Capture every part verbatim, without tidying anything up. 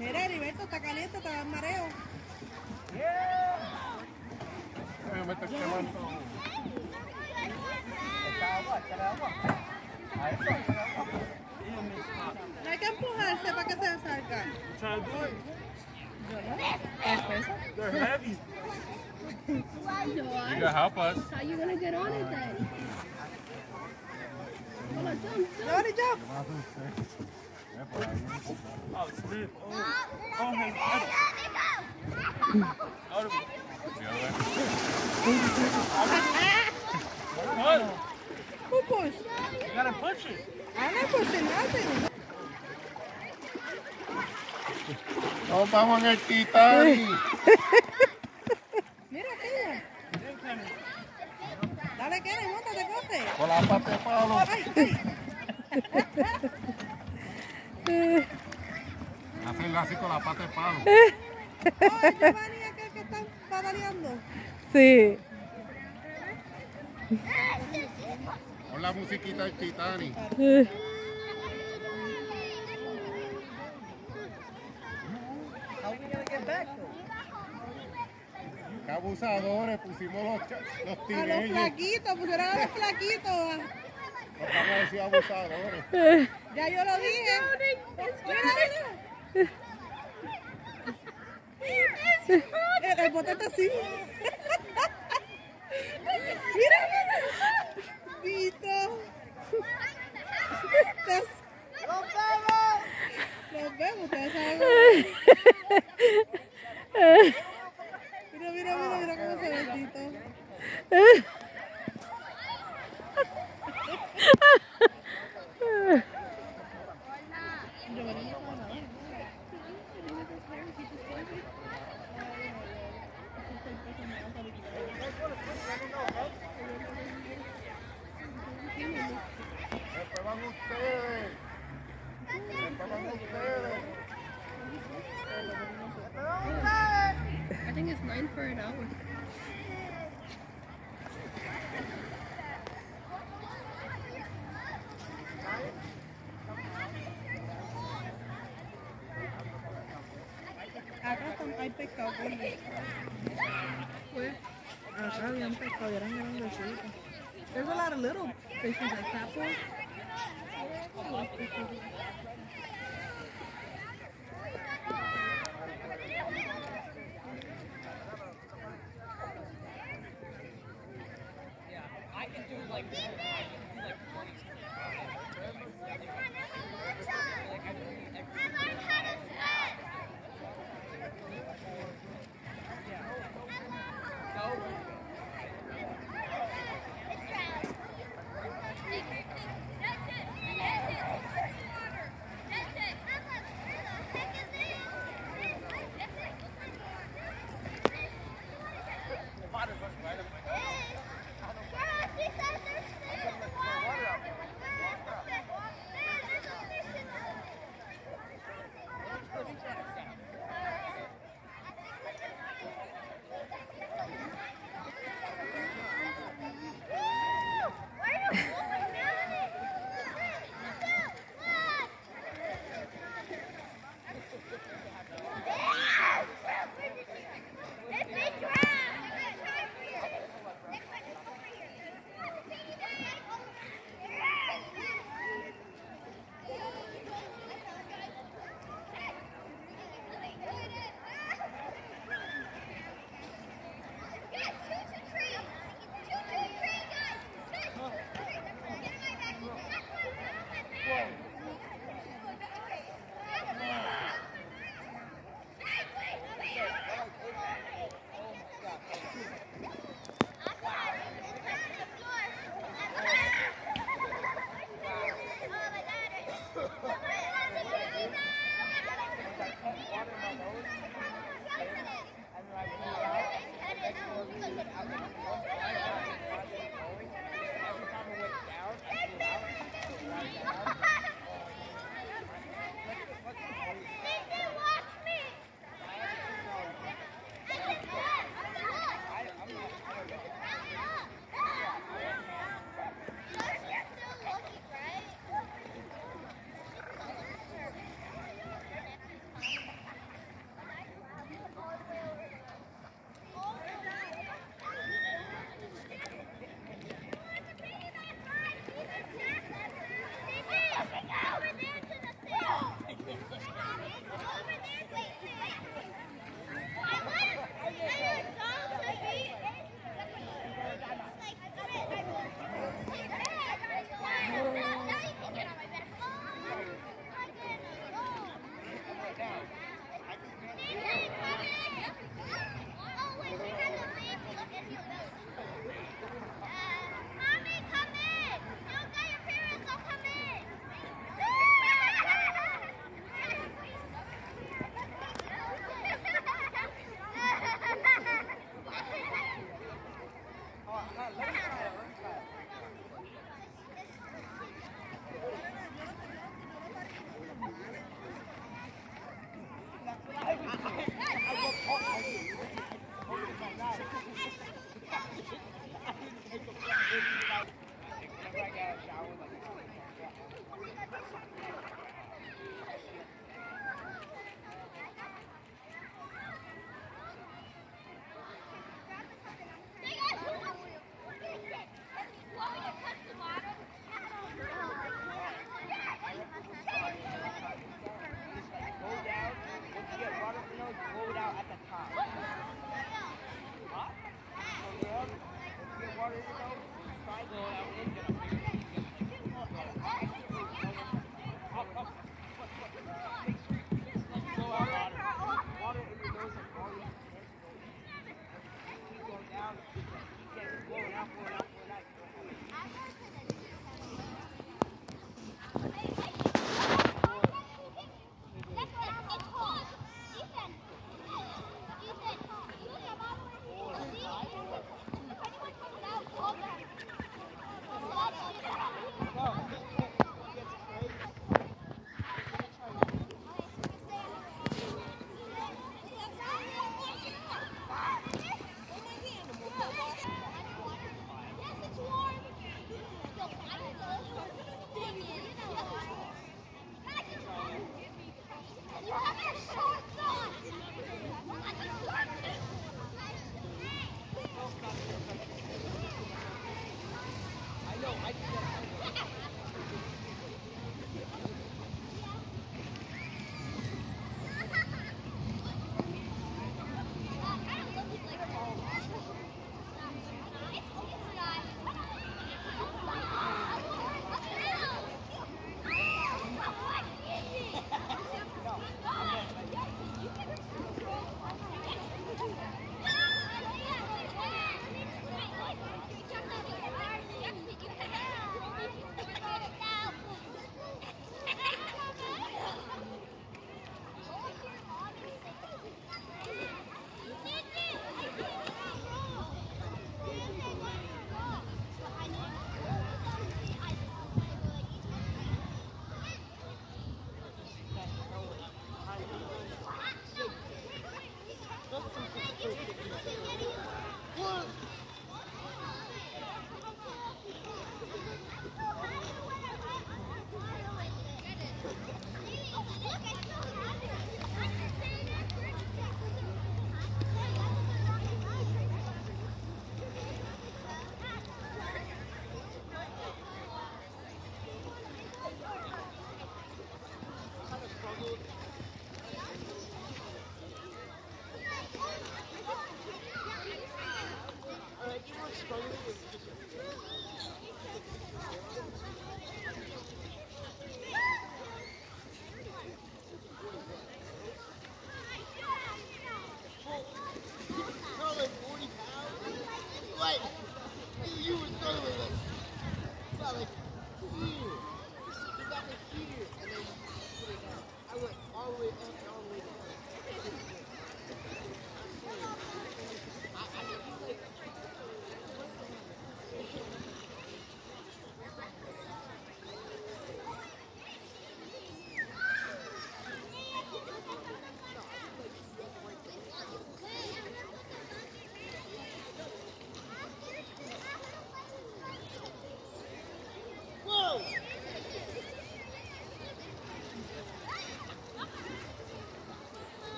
Mira, Heriberto, está caliente, te da mareo. Me meto quemando. Echa agua, échale agua. A eso, échale agua. No hay que empujarse para que se salga. Trying to do it. They're heavy. You You gotta help us. How you gonna get on it then? Hold on, jump, jump. Nobody jump. Oh, slip. Oh, oh, hey, out of it. What? Who push? You gotta push it. I'm not pushing nothing. No, vamos en el Titanic. Mira, Kenia. Dale, Kenia, montate, coge. Con la pata de palo. Ay, ay. Hacerlo así con la pata de palo. Oh, Giovanni, aquel que están pataleando. Sí. Con la musiquita del Titanic. How we gonna get back, though? Qué abusadores, pusimos los, los A los teenagers. flaquitos, pusieron a los flaquitos. Los vamos a decir abusadores. Ya yo lo dije. Mira, mira. El, el bote está así. Mira, mira. Vito. Nos vemos. Nos vemos, ustedes saben. Mira, mira, mira, mira cómo se ve Vito. Después van ustedes. Después van ustedes. I think it's nine for an hour. Acá están, hay pescado. Where? Acá habían pescado, eran grandecitos. There's a lot of little fishes like tadpoles.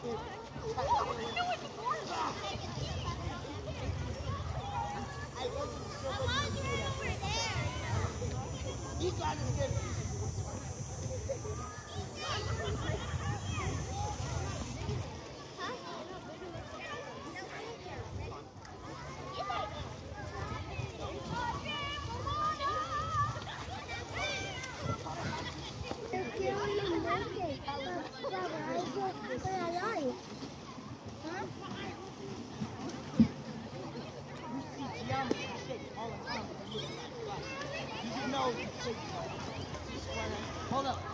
Hold up.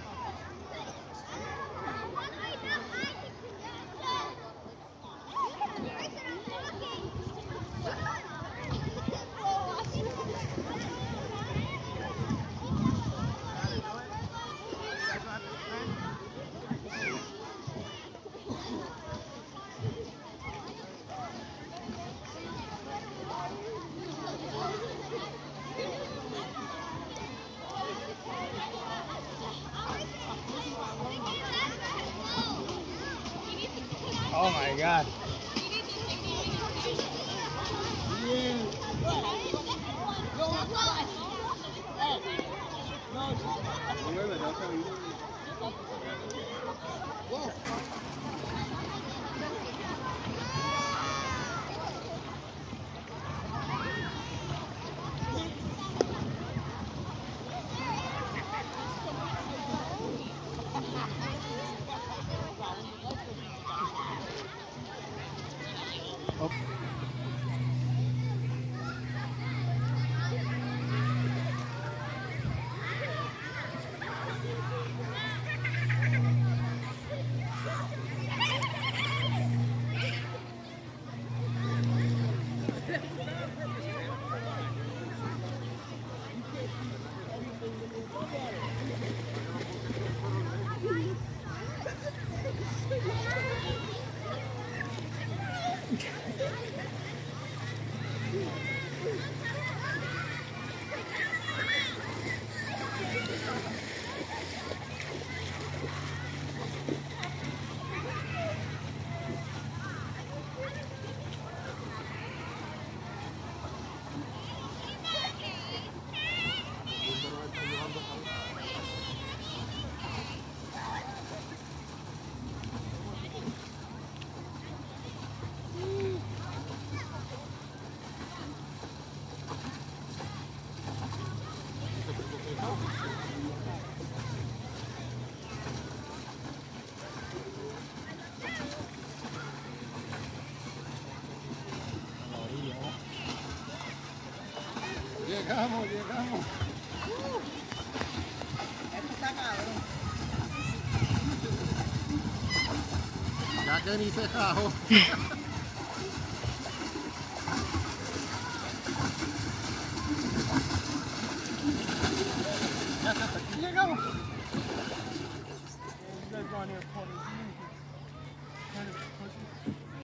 Oh my God. Llegamos, llegamos. Esto está cabrón. Ya que ni se cajó. Ya hasta aquí llegamos. You guys go on here,